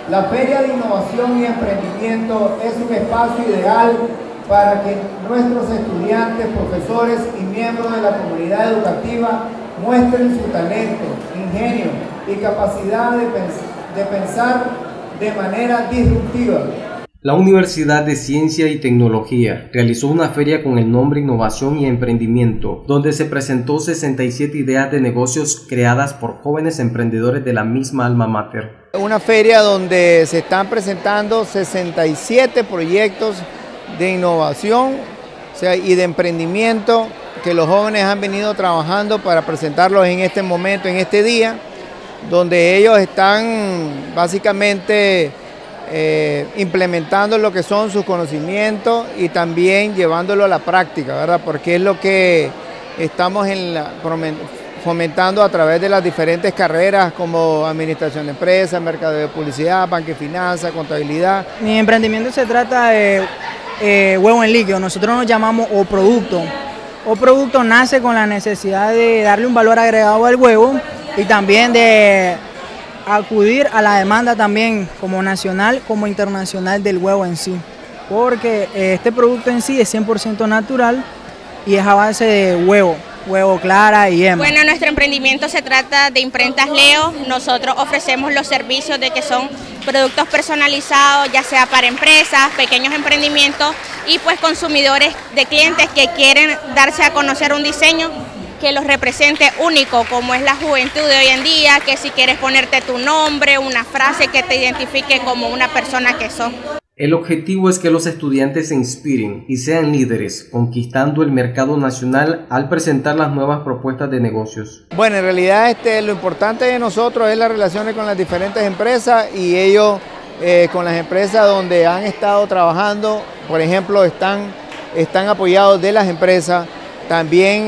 La Feria de Innovación y Emprendimiento es un espacio ideal para que nuestros estudiantes, profesores y miembros de la comunidad educativa muestren su talento, ingenio y capacidad de pensar de manera disruptiva. La Universidad de Ciencia y Tecnología realizó una feria con el nombre Innovación y Emprendimiento, donde se presentó 67 ideas de negocios creadas por jóvenes emprendedores de la misma alma mater. Una feria donde se están presentando 67 proyectos de innovación, y de emprendimiento que los jóvenes han venido trabajando para presentarlos en este momento, en este día, donde ellos están básicamente implementando lo que son sus conocimientos y también llevándolo a la práctica, ¿verdad? Porque es lo que estamos fomentando a través de las diferentes carreras como administración de empresas, mercado de publicidad, banca y finanzas, contabilidad. Mi emprendimiento se trata de huevo en líquido, nosotros nos llamamos O-Producto. O-Producto nace con la necesidad de darle un valor agregado al huevo y también de acudir a la demanda también como nacional como internacional del huevo en sí, porque este producto en sí es 100% natural y es a base de huevo clara y yema. Bueno, nuestro emprendimiento se trata de Imprentas Leo. Nosotros ofrecemos los servicios de que son productos personalizados, ya sea para empresas, pequeños emprendimientos y pues consumidores de clientes que quieren darse a conocer un diseño que los represente único, como es la juventud de hoy en día, que si quieres ponerte tu nombre, una frase que te identifique como una persona que sos. El objetivo es que los estudiantes se inspiren y sean líderes, conquistando el mercado nacional al presentar las nuevas propuestas de negocios. Bueno, en realidad lo importante de nosotros es las relaciones con las diferentes empresas y ellos con las empresas donde han estado trabajando, por ejemplo, están apoyados de las empresas. También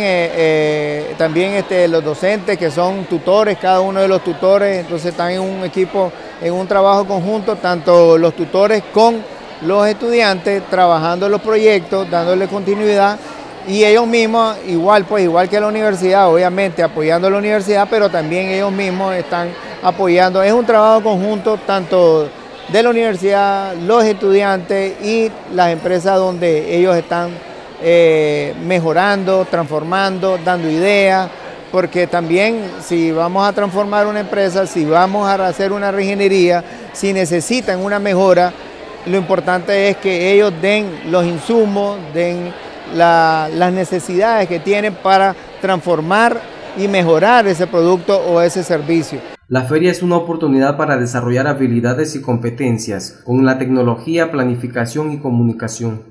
los docentes que son tutores, cada uno de los tutores, entonces están en un equipo, en un trabajo conjunto, tanto los tutores con los estudiantes, trabajando los proyectos, dándole continuidad y ellos mismos, igual que la universidad, obviamente apoyando a la universidad, pero también ellos mismos están apoyando. Es un trabajo conjunto tanto de la universidad, los estudiantes y las empresas donde ellos están mejorando, transformando, dando ideas, porque también si vamos a transformar una empresa, si vamos a hacer una refinería, si necesitan una mejora, lo importante es que ellos den los insumos, den las necesidades que tienen para transformar y mejorar ese producto o ese servicio. La feria es una oportunidad para desarrollar habilidades y competencias con la tecnología, planificación y comunicación.